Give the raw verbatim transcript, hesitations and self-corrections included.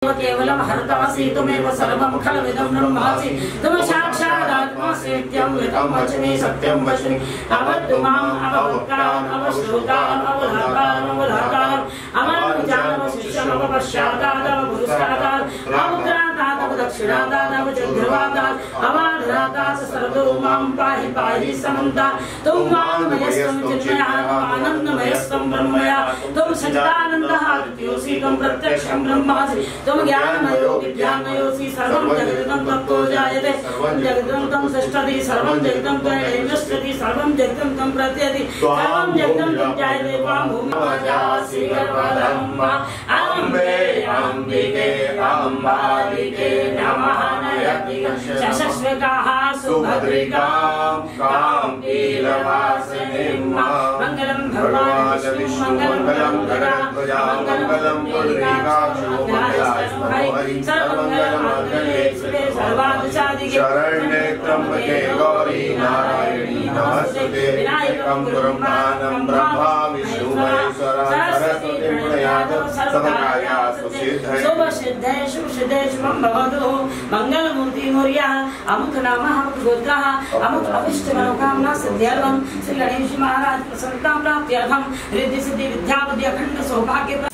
केवलं हरतासि त्वमेव सर्वं खलविदं ब्रह्मासि त्वं साक्षादात्मासि नित्यं वितं वच्मि सत्यं वच्मि अवद्तु माम् अववक्ताम् अवश्रुताम् अवधाताम् अवधाताम् अवनुजाम् अवशिष्यम् अवपश्चातात् अवपुरुषातात् अवग्रातात् अवदक्षिणातात् अवचन्द्रवातात् अवाधरातात् सर्वतो मां पाहि पाहि समन्तात् त्वं वाङ्मयस्त्वं चिन्मयः आनन्दमयस्त्वं ब्रह्मया त्वं सच्चिदानन्दः द्वितीयोऽसि त्वं प्रत्यक्षं ब्रह्मासि त्वं ज्ञानमयो विज्ञानमयोऽसि सर्वं जगदिदं तत्तो जायते जगदिदं तं सृष्टति सर्वं जगदं त्वमेव नश्यति सर्वं जगदं तं प्रत्यति सर्वं जगदं तं जायते त्वां भूमिमायासि गर्भधम्मा अम्बे अम्बिके अम्बालिके नमः नयति शशस्वकाः सुभद्रिकां कां कीलवासिनीं मङ्गलं भगवान् विष्णु मङ्गलं गरुडध्वजा मङ्गलं शरण्ये त्र्यंबके गौरी नारायणी नमस्ते विनायकं गुरुं ब्रह्मा विष्णु महेश्वरा सरस्वती प्रणयात् सर्वकार्या सुसिद्धये शुभसिद्धये शुभसिद्धये शुभं भवतु मंगलमूर्ति मौर्या अमुक नामः गोत्रः अमुक अभिष्ट मनोकामना सिद्ध्यर्थं श्री गणेश महाराज प्रसन्नतां प्राप्त्यर्थं रिद्धि सिद्धि विद्या बुद्धि अखंड सौभाग्य